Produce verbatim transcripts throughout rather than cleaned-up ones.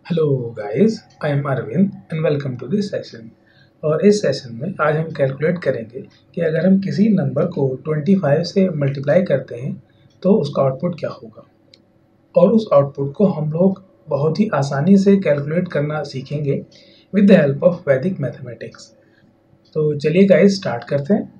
Hello guys, I am Arvind and welcome to this session. और इस session में आज हम कैलकुलेट करेंगे कि अगर हम किसी नंबर को पच्चीस से मल्टीप्लाई करते हैं तो उसका आउटपुट क्या होगा। और उस आउटपुट को हम लोग बहुत ही आसानी से कैलकुलेट करना सीखेंगे with the help of Vedic mathematics. तो चलिए गाइस स्टार्ट करते हैं।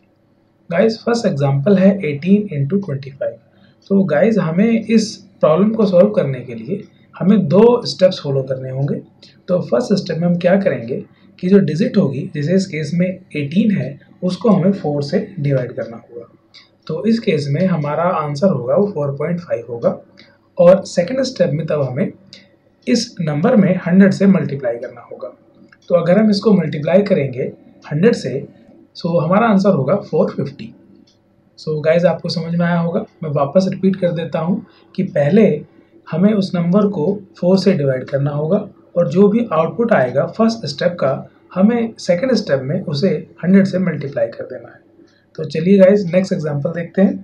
गाइस फर्स्ट एग्जांपल है अठारह इंटू ट्वेंटी फाइव। तो गाइस हमें इस प्रॉब्लम को सॉल्व करने के लिए हमें दो स्टेप्स फॉलो करने होंगे। तो फर्स्ट स्टेप में हम क्या करेंगे कि जो डिजिट होगी, जैसे इस केस में अठारह है, उसको हमें फोर से डिवाइड करना होगा। तो इस केस में हमारा आंसर होगा वो फोर पॉइंट फाइव होगा। और सेकंड स्टेप में तब हमें इस नंबर में हंड्रेड से मल्टीप्लाई करना होगा। तो अगर हम इसको मल्टीप्लाई करेंगे हंड्रेड से, सो हमारा आंसर होगा फोर फिफ्टी। सो गाइज आपको समझ में आया होगा। मैं वापस रिपीट कर देता हूँ कि पहले हमें उस नंबर को फोर से डिवाइड करना होगा और जो भी आउटपुट आएगा फर्स्ट स्टेप का, हमें सेकंड स्टेप में उसे हंड्रेड से मल्टीप्लाई कर देना है। तो चलिए गाइज नेक्स्ट एग्जांपल देखते हैं।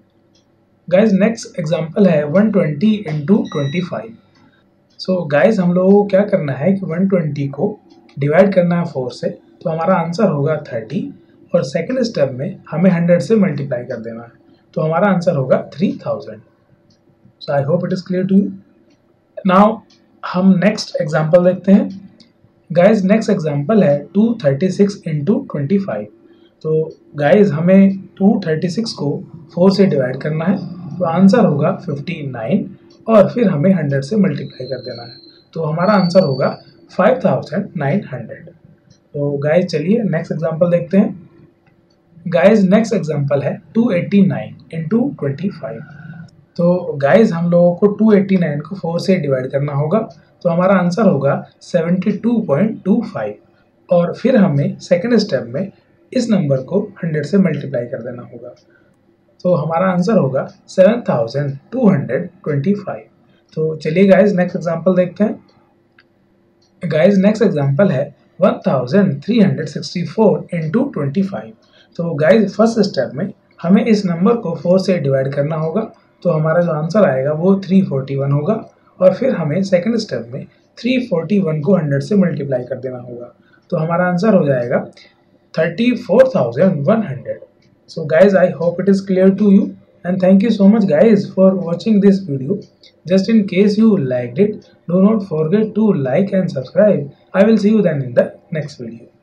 गाइज नेक्स्ट एग्जांपल है one twenty into twenty five. So guys हम लोगों को क्या करना है कि वन ट्वेंटी को डिवाइड करना है फोर से, तो हमारा आंसर होगा थर्टी। और सेकंड स्टेप में हमें हंड्रेड से मल्टीप्लाई कर देना है, तो हमारा आंसर होगा three thousand. So I hope it is clear to you. Now हम नेक्स्ट एग्जांपल देखते हैं। गाइज नेक्स्ट एग्जांपल है two thirty six into twenty five. तो गाइज हमें टू थर्टी सिक्स को फोर से डिवाइड करना है, तो आंसर होगा फिफ्टी नाइन और फिर हमें हंड्रेड से मल्टीप्लाई कर देना है, तो हमारा आंसर होगा फाइव थाउजेंड नाइन हंड्रेड। तो गाइज चलिए नेक्स्ट एग्जांपल देखते हैं। गाइज नेक्स्ट एग्जांपल है two eighty nine into twenty five. तो गाइज हम लोगों को टू एटी नाइन को फोर से डिवाइड करना होगा, तो हमारा आंसर होगा seventy two point two five. और फिर हमें सेकंड स्टेप में इस नंबर को हंड्रेड से मल्टीप्लाई कर देना होगा, तो हमारा आंसर होगा seven thousand two hundred twenty five. तो चलिए गाइज नेक्स्ट एग्जांपल देखते हैं। गाइज नेक्स्ट एग्जांपल है one thousand three hundred sixty four into twenty five. तो गाइज फर्स्ट स्टेप में हमें इस नंबर को फोर से डिवाइड करना होगा, तो हमारा जो आंसर आएगा वो थ्री फोर्टी वन होगा। और फिर हमें सेकंड स्टेप में थ्री फोर्टी वन को हंड्रेड से मल्टीप्लाई कर देना होगा, तो हमारा आंसर हो जाएगा thirty four thousand one hundred. So guys, I hope it is clear to you, and thank you so much guys for watching this video. Just in case you liked it, do not forget to like and subscribe. I will see you then in the next video.